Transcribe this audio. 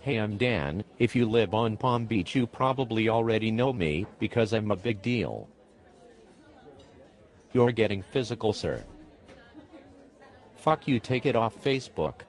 Hey, I'm Dan. If you live on Palm Beach, you probably already know me because I'm a big deal. You're getting physical, sir. Fuck you, take it off Facebook.